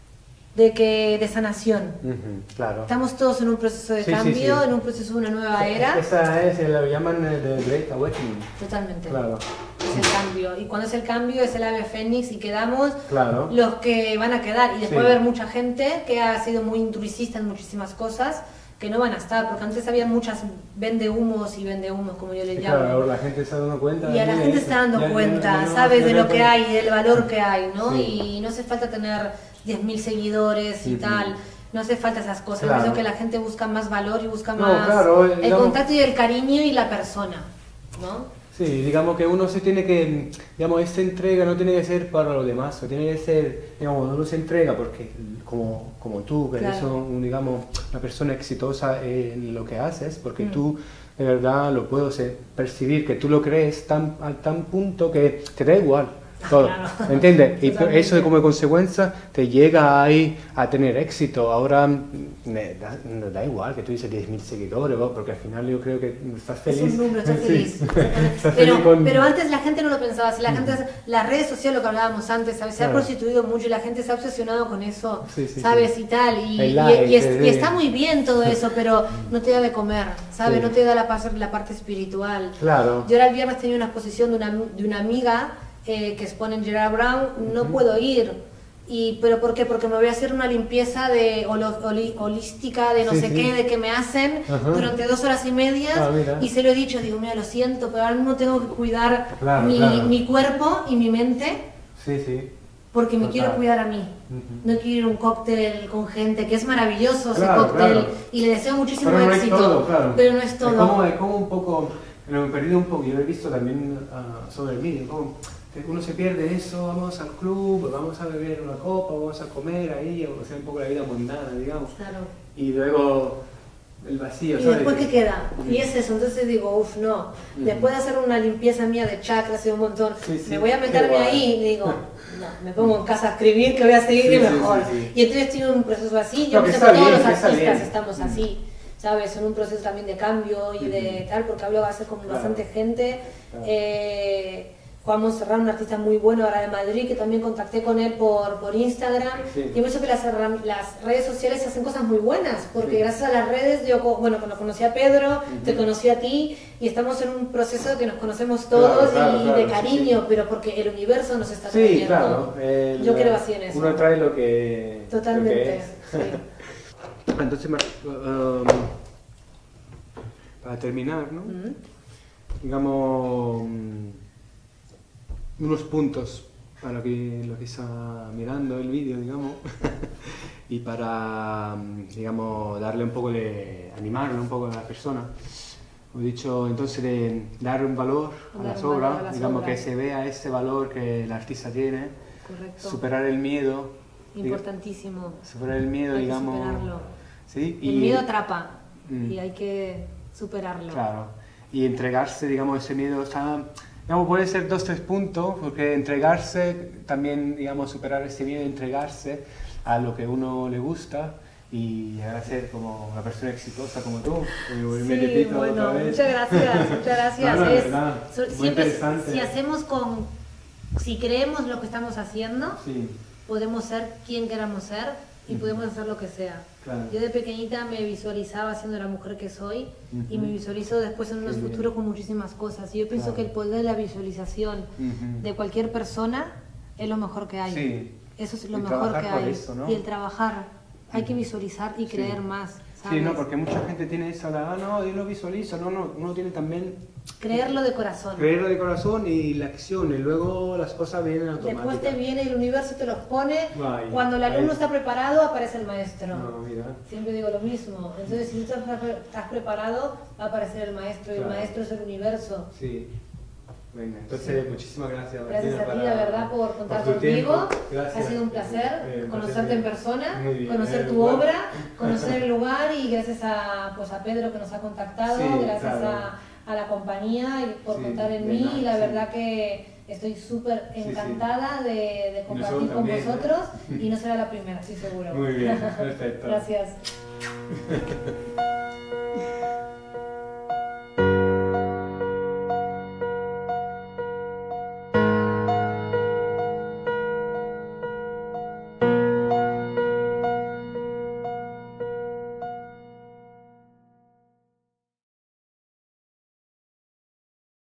[SPEAKER 2] de, que, de sanación.
[SPEAKER 1] Ujú, claro.
[SPEAKER 2] Estamos todos en un proceso de
[SPEAKER 1] Sí, sí,
[SPEAKER 2] cambio,
[SPEAKER 1] sí.
[SPEAKER 2] en un proceso de una nueva era.
[SPEAKER 1] Esa es, lo llaman eh, The Great Awakening.
[SPEAKER 2] Totalmente.
[SPEAKER 1] Claro,
[SPEAKER 2] Es el cambio. Y cuando es el cambio es el ave fénix y quedamos
[SPEAKER 1] claro.
[SPEAKER 2] los que van a quedar. Y después
[SPEAKER 1] Sí.
[SPEAKER 2] va a haber mucha gente que ha sido muy intrusista en muchísimas cosas que no van a estar, porque antes había muchas vende humos y vende humos, como yo les
[SPEAKER 1] Y
[SPEAKER 2] llamo.
[SPEAKER 1] claro, ahora la gente se está dando cuenta.
[SPEAKER 2] Y a la
[SPEAKER 1] de
[SPEAKER 2] gente
[SPEAKER 1] eso.
[SPEAKER 2] está dando
[SPEAKER 1] Ya- ya-
[SPEAKER 2] cuenta,
[SPEAKER 1] ya no-
[SPEAKER 2] ¿sabes?
[SPEAKER 1] ya
[SPEAKER 2] De
[SPEAKER 1] no
[SPEAKER 2] lo que
[SPEAKER 1] puede-
[SPEAKER 2] hay, del valor que hay, ¿no?
[SPEAKER 1] Sí.
[SPEAKER 2] Y no hace falta tener diez mil seguidores y
[SPEAKER 1] Ujú.
[SPEAKER 2] tal. No hace falta esas cosas.
[SPEAKER 1] Claro.
[SPEAKER 2] Pienso que la gente busca más valor y busca
[SPEAKER 1] No,
[SPEAKER 2] más
[SPEAKER 1] claro,
[SPEAKER 2] el
[SPEAKER 1] digamos-
[SPEAKER 2] contacto y el cariño y la persona, ¿no?
[SPEAKER 1] Sí, digamos que uno se tiene que, digamos, esta entrega no tiene que ser para los demás, o tiene que ser, digamos, uno se entrega porque como, como tú, que eres
[SPEAKER 2] Claro.
[SPEAKER 1] un, digamos, una persona exitosa en lo que haces, porque
[SPEAKER 2] Mm.
[SPEAKER 1] tú de verdad lo puedo ser- percibir, que tú lo crees tan, a tan punto que te da igual todo,
[SPEAKER 2] Claro.
[SPEAKER 1] ¿entiendes? Y
[SPEAKER 2] Totalmente.
[SPEAKER 1] eso como consecuencia te llega ahí a tener éxito. Ahora mm, me da, me da igual que tú dices diez mil seguidores, ¿no? Porque al final yo creo que estás feliz.
[SPEAKER 2] Es un número, estás
[SPEAKER 1] Sí.
[SPEAKER 2] feliz.
[SPEAKER 1] Estás
[SPEAKER 2] Pero,
[SPEAKER 1] feliz con-
[SPEAKER 2] pero antes la gente no lo pensaba así. La gente, las redes sociales, lo que hablábamos antes, ¿sabes? Se ha
[SPEAKER 1] Claro.
[SPEAKER 2] prostituido mucho y la gente se ha obsesionado con eso,
[SPEAKER 1] Sí, sí,
[SPEAKER 2] ¿sabes?
[SPEAKER 1] sí.
[SPEAKER 2] Y tal. Y,
[SPEAKER 1] El
[SPEAKER 2] y-
[SPEAKER 1] like,
[SPEAKER 2] y es-
[SPEAKER 1] el-
[SPEAKER 2] y está muy bien todo eso, pero no te da de comer, ¿sabes?
[SPEAKER 1] Sí.
[SPEAKER 2] No te da la, pas- la parte espiritual.
[SPEAKER 1] Claro.
[SPEAKER 2] Yo ahora el viernes tenía una exposición de una, de una amiga eh, que expone en Gerard Brown, no puedo ir. Y, ¿Pero por qué? Porque me voy a hacer una limpieza de holo- holi- holística, de no
[SPEAKER 1] Sí,
[SPEAKER 2] sé
[SPEAKER 1] sí.
[SPEAKER 2] qué, de que me hacen
[SPEAKER 1] Ajá.
[SPEAKER 2] durante dos horas y media.
[SPEAKER 1] Ah, mira.
[SPEAKER 2] Y se lo he dicho, digo, mira, lo siento, pero ahora mismo tengo que cuidar
[SPEAKER 1] Claro,
[SPEAKER 2] mi,
[SPEAKER 1] claro.
[SPEAKER 2] mi cuerpo y mi mente
[SPEAKER 1] Sí, sí.
[SPEAKER 2] porque me
[SPEAKER 1] Total.
[SPEAKER 2] quiero cuidar a mí.
[SPEAKER 1] Ujú.
[SPEAKER 2] No quiero ir a un cóctel con gente, que es maravilloso
[SPEAKER 1] Claro,
[SPEAKER 2] ese cóctel
[SPEAKER 1] claro.
[SPEAKER 2] y le deseo muchísimo
[SPEAKER 1] Pero no es
[SPEAKER 2] éxito,
[SPEAKER 1] todo, claro.
[SPEAKER 2] pero no es todo.
[SPEAKER 1] Es como, es como un poco, me he perdido un poco, yo he visto también ah, sobre el vídeo, como que uno se pierde eso, vamos al club, vamos a beber una copa, vamos a comer ahí, o sea, un poco la vida mundana, digamos.
[SPEAKER 2] Claro.
[SPEAKER 1] Y luego el vacío,
[SPEAKER 2] ¿Y
[SPEAKER 1] ¿sabes?
[SPEAKER 2] después qué queda?
[SPEAKER 1] Ujú.
[SPEAKER 2] Y es eso, entonces digo, uff, no.
[SPEAKER 1] Ujú.
[SPEAKER 2] Después de hacer una limpieza mía de chakras y un montón,
[SPEAKER 1] Sí, sí,
[SPEAKER 2] me voy a
[SPEAKER 1] qué
[SPEAKER 2] meterme
[SPEAKER 1] guay.
[SPEAKER 2] ahí y digo, no, me pongo en casa a escribir que voy a seguir
[SPEAKER 1] Sí,
[SPEAKER 2] y
[SPEAKER 1] sí,
[SPEAKER 2] mejor.
[SPEAKER 1] sí, sí.
[SPEAKER 2] Y entonces estoy en un proceso así, yo
[SPEAKER 1] No, que
[SPEAKER 2] pienso
[SPEAKER 1] está
[SPEAKER 2] que todos
[SPEAKER 1] bien,
[SPEAKER 2] los
[SPEAKER 1] que está
[SPEAKER 2] artistas
[SPEAKER 1] bien.
[SPEAKER 2] estamos así, ¿sabes? En un proceso también de cambio y de tal, porque hablo a veces con
[SPEAKER 1] Claro.
[SPEAKER 2] bastante gente.
[SPEAKER 1] Claro.
[SPEAKER 2] Eh, Juan Monserrat, un artista muy bueno ahora de Madrid, que también contacté con él por, por Instagram.
[SPEAKER 1] Sí.
[SPEAKER 2] Y pienso que las, herram- las redes sociales hacen cosas muy buenas, porque
[SPEAKER 1] Sí.
[SPEAKER 2] gracias a las redes, yo, co- bueno, cuando conocí a Pedro,
[SPEAKER 1] Ujú.
[SPEAKER 2] te conocí a ti, y estamos en un proceso de que nos conocemos todos
[SPEAKER 1] Claro, claro,
[SPEAKER 2] y
[SPEAKER 1] claro,
[SPEAKER 2] de
[SPEAKER 1] sí,
[SPEAKER 2] cariño,
[SPEAKER 1] sí.
[SPEAKER 2] pero porque el universo nos está
[SPEAKER 1] Sí,
[SPEAKER 2] trayendo.
[SPEAKER 1] claro. el-
[SPEAKER 2] Yo creo así en eso.
[SPEAKER 1] Uno trae lo que,
[SPEAKER 2] Totalmente,
[SPEAKER 1] lo que es.
[SPEAKER 2] sí.
[SPEAKER 1] Entonces, Mar- um, para terminar, ¿no?
[SPEAKER 2] Mm.
[SPEAKER 1] Digamos, mm, unos puntos para lo que, lo que está mirando el vídeo, digamos, y para, digamos, darle un poco de, animarle un poco a la persona. He dicho entonces de dar un valor a las obras, digamos que se vea ese valor que el artista tiene.
[SPEAKER 2] Correcto.
[SPEAKER 1] Superar el miedo.
[SPEAKER 2] Importantísimo.
[SPEAKER 1] Superar el miedo,
[SPEAKER 2] hay
[SPEAKER 1] digamos.
[SPEAKER 2] Que superarlo.
[SPEAKER 1] ¿Sí?
[SPEAKER 2] El
[SPEAKER 1] y,
[SPEAKER 2] miedo atrapa
[SPEAKER 1] mm,
[SPEAKER 2] y hay que superarlo.
[SPEAKER 1] Claro. Y entregarse, digamos, ese miedo está, digamos, puede ser dos, tres puntos, porque entregarse, también, digamos, superar ese miedo, entregarse a lo que uno le gusta y llegar a ser como una persona exitosa como tú.
[SPEAKER 2] Sí, bueno, muchas gracias, muchas gracias.
[SPEAKER 1] No, no,
[SPEAKER 2] es,
[SPEAKER 1] verdad,
[SPEAKER 2] siempre si hacemos con, si creemos lo que estamos haciendo,
[SPEAKER 1] sí,
[SPEAKER 2] podemos ser quien queramos ser y uh-huh. podemos hacer lo que sea. Claro. Yo de pequeñita me visualizaba siendo la mujer que soy uh-huh. y me visualizo después en unos Qué futuros bien. Con muchísimas cosas. Y yo pienso claro. que el poder de la visualización uh-huh. de cualquier persona es lo mejor que hay.
[SPEAKER 1] Sí.
[SPEAKER 2] Eso es lo y mejor que hay.
[SPEAKER 1] Eso, ¿no?
[SPEAKER 2] Y el trabajar. Hay que visualizar y creer sí. más, ¿sabes?
[SPEAKER 1] Sí, no, porque mucha gente tiene esa, ah, no, yo lo visualizo, no, no, uno tiene también...
[SPEAKER 2] Creerlo de corazón.
[SPEAKER 1] Creerlo de corazón y la acción, y luego las cosas vienen automáticamente.
[SPEAKER 2] Después te viene, el universo te los pone, Vaya, cuando el alumno está preparado, aparece el maestro.
[SPEAKER 1] No, mira.
[SPEAKER 2] Siempre digo lo mismo, entonces si tú estás preparado, va a aparecer el maestro, y claro. el maestro es el universo.
[SPEAKER 1] Sí. Venga, entonces sí. muchísimas gracias.
[SPEAKER 2] Gracias
[SPEAKER 1] Martina,
[SPEAKER 2] a ti, la verdad, por contar
[SPEAKER 1] por
[SPEAKER 2] contigo. Ha sido un placer eh, conocerte en persona, conocer tu igual. obra, conocer el lugar y gracias a, pues, a Pedro que nos ha contactado, sí, gracias claro. a, a la compañía y por sí, contar en mí. Nada, y la sí. verdad que estoy súper encantada sí, sí. De, de compartir con también, vosotros ¿eh? Y no será la primera, estoy seguro.
[SPEAKER 1] Muy bien, perfecto.
[SPEAKER 2] Gracias.